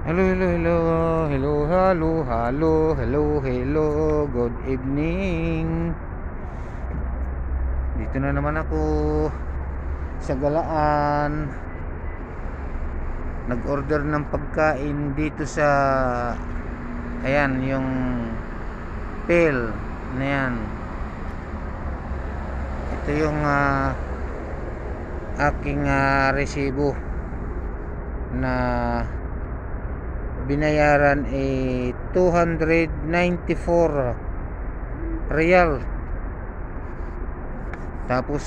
Hello, hello, hello, hello, hello, hello, hello, hello, good evening. Dito na naman ako sa Galaan. Nag-order ng pagkain dito sa, ayan, yung Pel na yan. Ito yung aking resibo na binayaran 294 real. Tapos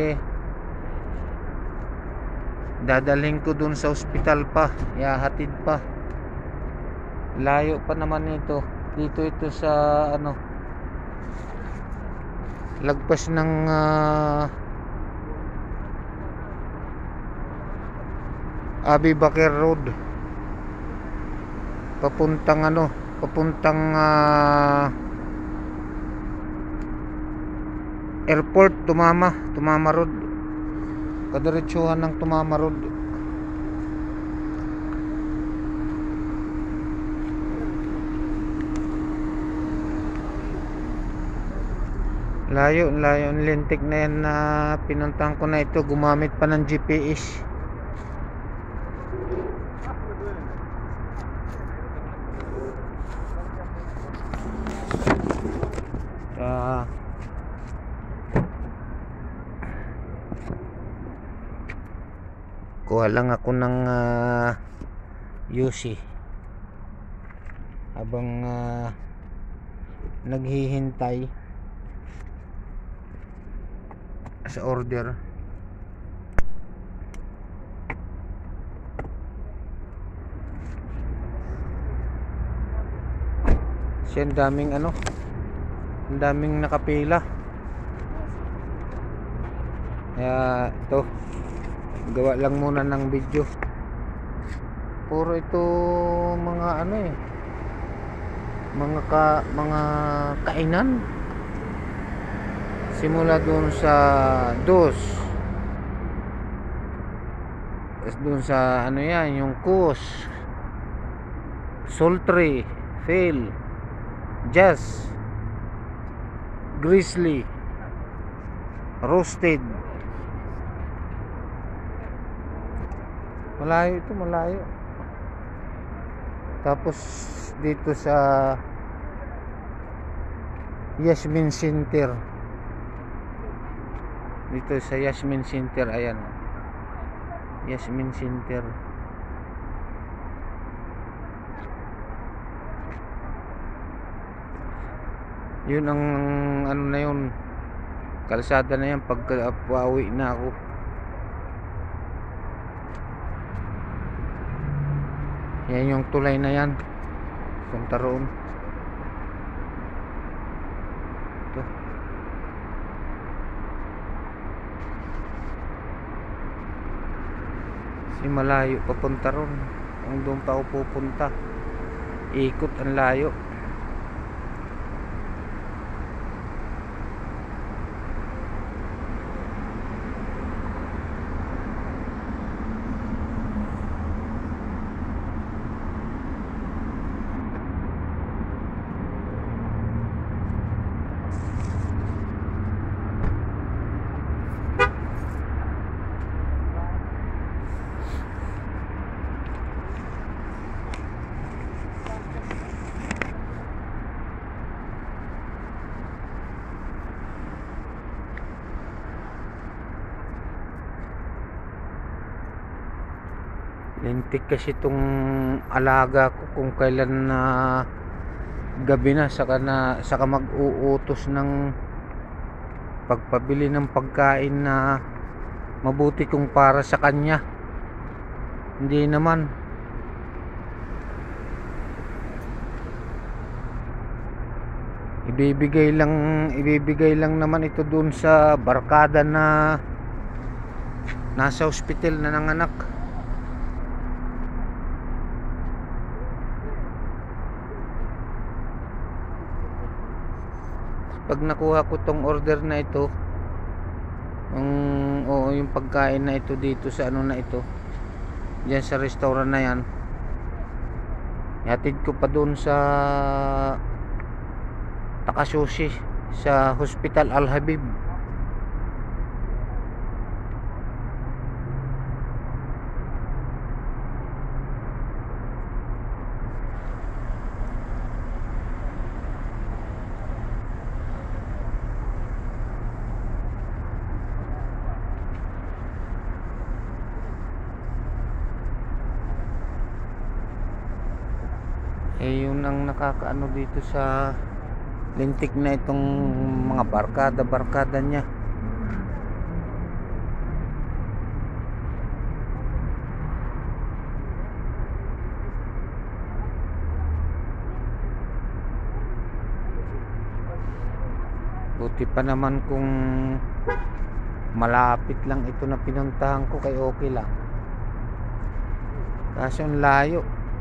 dadalhin ko dun sa ospital pa, ihahatid pa. Layo pa naman ito. Dito ito sa lagpas ng Abi Bakir Road, papuntang airport, Tumama Road, kadiretsuhan ng Tumama Road. Layo lintik na yan na pinuntahan ko na ito. Gumamit pa ng GPS. Kuha lang ako ng UC habang naghihintay sa order. Kasi ang daming nakapila. Kaya ito, gawa lang muna ng video. Puro ito mga mga kainan. Simula doon sa dos, doon sa yan, yung Kus, Sultry, Fail, Jazz, Grizzly, Roasted. Malayo. Tapos dito sa Yasmin Center. Ayan, Yasmin Center. Yun ang na yun, kalsada na yan pagka pauwi na ako. Yan yung tulay na yan, punta roon. Ito. Si malayo papunta roon. Kung doon pa ako pupunta, ikot ang layo. Lintik kasi itong alaga ko kung kailan na gabi na, saka mag-uutos ng pagpabili ng pagkain na mabuti kung para sa kanya. Hindi naman. Ibibigay lang naman ito dun sa barkada na nasa ospital na nanganak. Pag nakuha ko tong order na ito, yung pagkain na ito dito sa na ito, diyan sa restaurant na yan, Ihatid ko pa doon sa Takasushi sa Hospital Al Habib. Yun ang nakakaano dito sa lintik na itong mga barkada niya. Buti pa naman kung malapit lang ito na pinuntahan ko, kay okay lang. Kaso ang layo.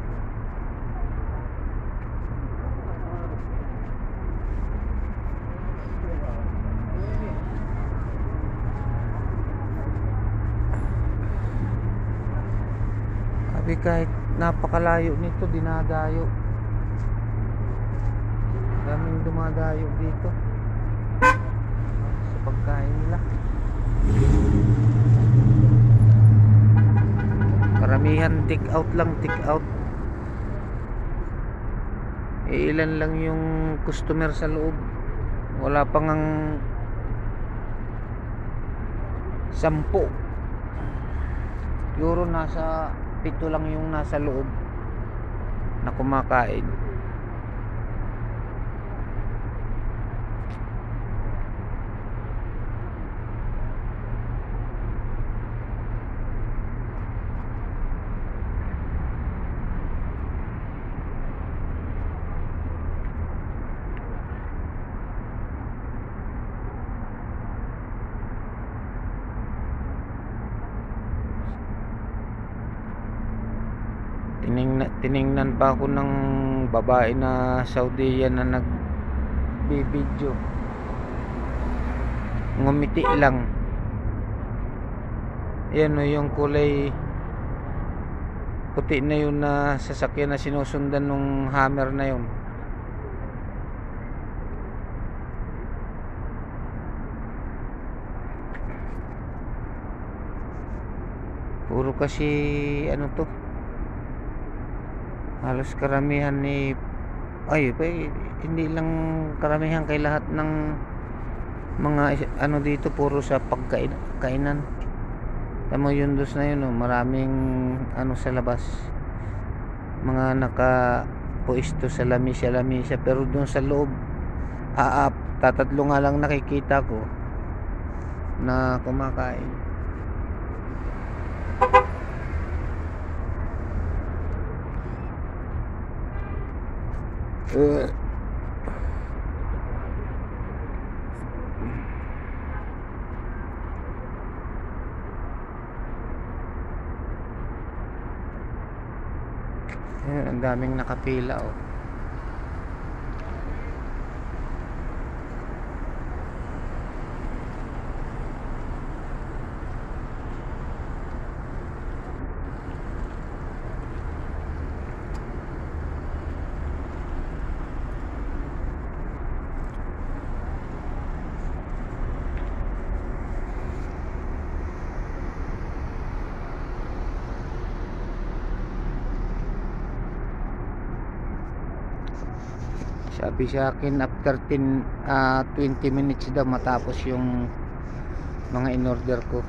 Kahit napakalayo nito, dinadayo. Daming dumadayo dito sa pagkain nila. Karamihan take out lang, take out. Ilan lang yung customer sa loob. Wala pang ang 10. Siguro nasa 7 lang yung nasa loob na kumakain. Tiningnan pa ako ng babae na Saudiya na nagbibideo. Ngumiti lang. Yan o, yung kulay puti na yun na sasakyan na sinusundan ng Hammer na yun. Puro kasi ano to, halos karamihan ni hindi lang karamihan, kay lahat ng mga ano dito puro sa pagkainan. Tamo yun dos na yun, maraming ano sa labas, mga nakapuesto sa lamisa, pero doon sa loob tatatlo nga lang nakikita ko na kumakain. Ang daming nakapila oh. Sabi sa akin after 20 minutes daw matapos yung mga in-order ko.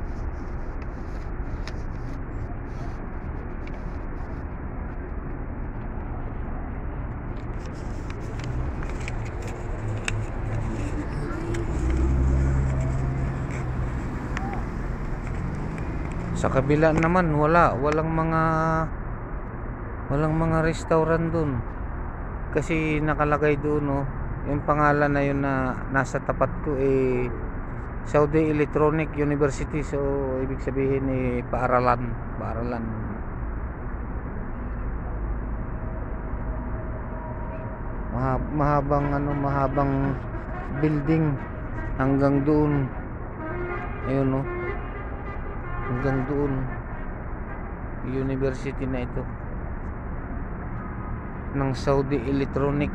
Sa kabila naman walang mga restaurant dun. Kasi nakalagay doon yung pangalan na yun na nasa tapat ko Saudi Electronic University. So ibig sabihin paaralan. Mahabang building hanggang doon. Ayun hanggang doon. University na ito. ng Saudi Electronic.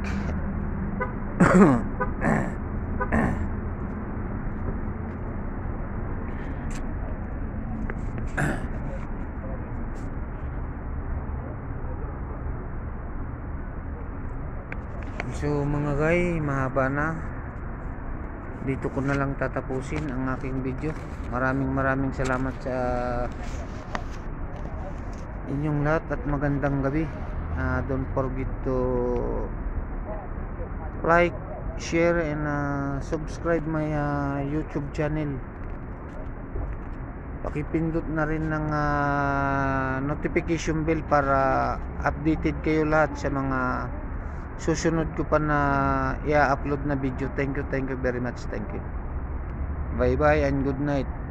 So mga guys, mahaba na. Dito ko na lang tatapusin ang aking video. Maraming salamat sa inyong lahat at magandang gabi. Don't forget to like, share and subscribe my YouTube channel. Pakipindot na rin ng notification bell para updated kayo lahat sa mga susunod ko pa na i-upload na video. Thank you very much. Thank you. Bye bye and good night.